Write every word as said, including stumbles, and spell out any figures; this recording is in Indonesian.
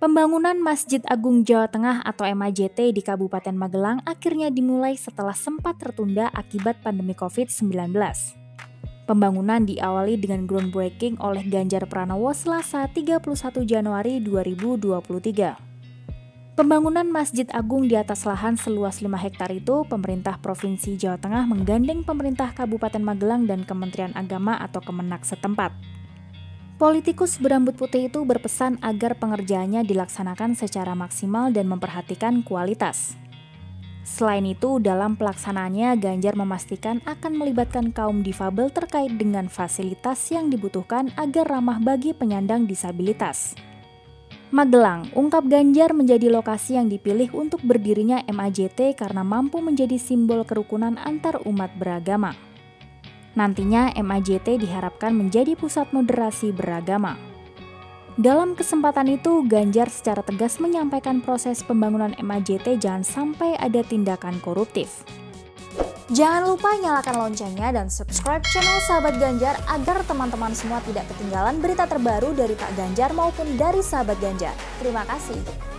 Pembangunan Masjid Agung Jawa Tengah atau M A J T di Kabupaten Magelang akhirnya dimulai setelah sempat tertunda akibat pandemi covid sembilan belas. Pembangunan diawali dengan groundbreaking oleh Ganjar Pranowo Selasa tiga puluh satu Januari dua ribu dua puluh tiga. Pembangunan Masjid Agung di atas lahan seluas lima hektar itu, pemerintah Provinsi Jawa Tengah menggandeng pemerintah Kabupaten Magelang dan Kementerian Agama atau Kemenak setempat. Politikus berambut putih itu berpesan agar pengerjaannya dilaksanakan secara maksimal dan memperhatikan kualitas. Selain itu, dalam pelaksanaannya, Ganjar memastikan akan melibatkan kaum difabel terkait dengan fasilitas yang dibutuhkan agar ramah bagi penyandang disabilitas. Magelang, ungkap Ganjar, menjadi lokasi yang dipilih untuk berdirinya M A J T karena mampu menjadi simbol kerukunan antar umat beragama. Nantinya M A J T diharapkan menjadi pusat moderasi beragama. Dalam kesempatan itu, Ganjar secara tegas menyampaikan proses pembangunan M A J T jangan sampai ada tindakan koruptif. Jangan lupa nyalakan loncengnya dan subscribe channel Sahabat Ganjar agar teman-teman semua tidak ketinggalan berita terbaru dari Pak Ganjar maupun dari Sahabat Ganjar. Terima kasih.